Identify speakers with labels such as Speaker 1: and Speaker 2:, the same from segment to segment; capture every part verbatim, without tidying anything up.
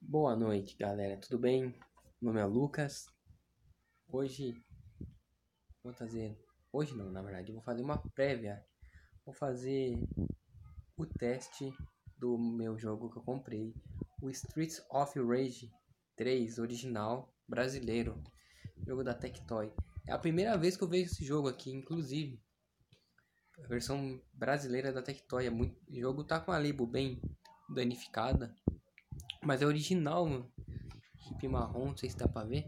Speaker 1: Boa noite, galera. Tudo bem? Meu nome é Lucas. Hoje vou fazer, hoje não, na verdade, eu vou fazer uma prévia. Vou fazer o teste do meu jogo que eu comprei, o Streets of Rage três original brasileiro, jogo da Tectoy. É a primeira vez que eu vejo esse jogo aqui, inclusive. A versão brasileira da Tectoy é muito, o jogo tá com a label bem danificada, mas é original, mano. Chip marrom, não sei se dá pra ver.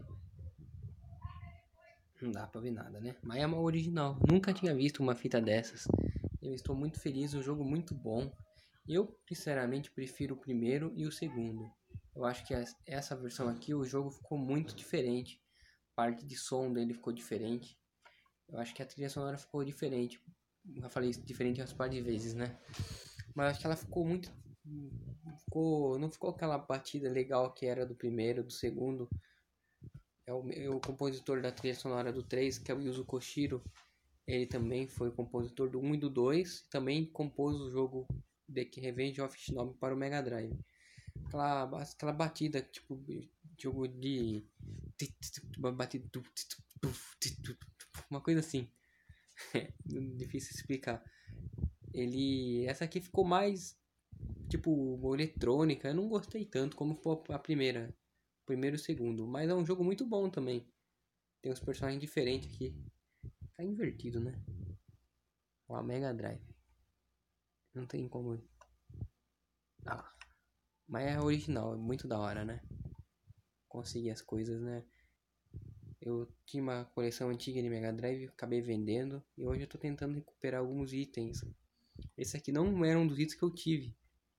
Speaker 1: Não dá pra ver nada, né? Mas é uma original. Nunca tinha visto uma fita dessas. Eu estou muito feliz, um jogo muito bom. Eu, sinceramente, prefiro o primeiro e o segundo. Eu acho que essa versão aqui, o jogo ficou muito diferente. A parte de som dele ficou diferente. Eu acho que a trilha sonora ficou diferente. Já falei isso diferente umas par de vezes, né? Mas acho que ela ficou muito... Ficou... Não ficou aquela batida legal que era do primeiro, do segundo. É o, é o compositor da trilha sonora do três, que é o Yuzo Koshiro. Ele também foi compositor do um e do dois. Também compôs o jogo The Revenge of Shinobi para o Mega Drive. Aquela, aquela batida, tipo, jogo de... Uma batida... Uma coisa assim. Difícil explicar. Ele... Essa aqui ficou mais, tipo, eletrônica. Eu não gostei tanto como foi a primeira. Primeiro e o segundo. Mas é um jogo muito bom também. Tem uns personagens diferentes aqui. Tá invertido, né? Uma Mega Drive. Não tem como... Ah, mas é original, é muito da hora, né? Conseguir as coisas, né? Eu tinha uma coleção antiga de Mega Drive, acabei vendendo. E hoje eu tô tentando recuperar alguns itens. Esse aqui não era um dos itens que eu tive.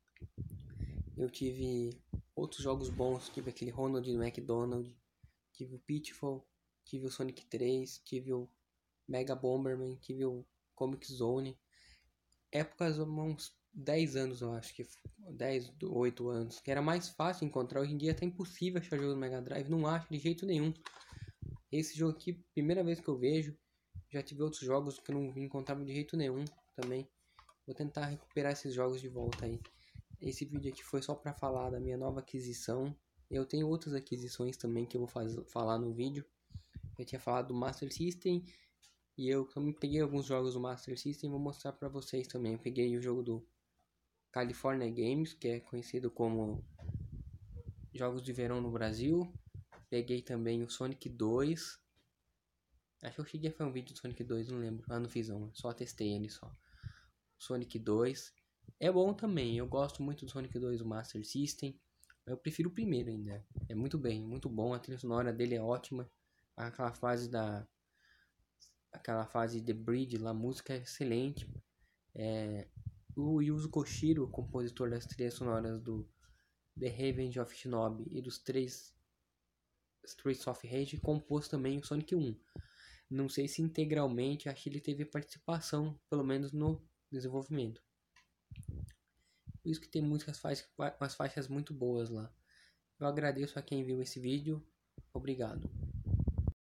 Speaker 1: Eu tive outros jogos bons, tive aquele Ronald do McDonald, tive o Pitfall, tive o Sonic três, tive o Mega Bomberman, tive o Comic Zone. Épocas, uns dez anos, eu acho que dez, oito anos, que era mais fácil encontrar. Hoje em dia tá impossível achar jogo no Mega Drive, não acho de jeito nenhum. Esse jogo aqui, primeira vez que eu vejo. Já tive outros jogos que eu não encontrava de jeito nenhum também. Vou tentar recuperar esses jogos de volta aí. Esse vídeo aqui foi só para falar da minha nova aquisição. Eu tenho outras aquisições também que eu vou fazer, falar no vídeo. Eu tinha falado do Master System. E eu também peguei alguns jogos do Master System e vou mostrar para vocês também. Eu peguei o jogo do California Games, que é conhecido como Jogos de Verão no Brasil. Peguei também o Sonic dois. Acho que eu cheguei a fazer um vídeo do Sonic dois, não lembro. Ah, não fiz não, só testei ele só. Sonic dois. É bom também, eu gosto muito do Sonic dois do Master System. Eu prefiro o primeiro ainda. É muito bem, muito bom. A trilha sonora dele é ótima. Aquela fase da... Aquela fase de Bridge lá, a música é excelente. É... O Yuzo Koshiro, compositor das trilhas sonoras do The Revenge of Shinobi e dos três Streets of Rage, compôs também o Sonic um. Não sei se integralmente, acho que ele teve participação, pelo menos no desenvolvimento. Por isso que tem músicas faixas, umas faixas muito boas lá. Eu agradeço a quem viu esse vídeo. Obrigado.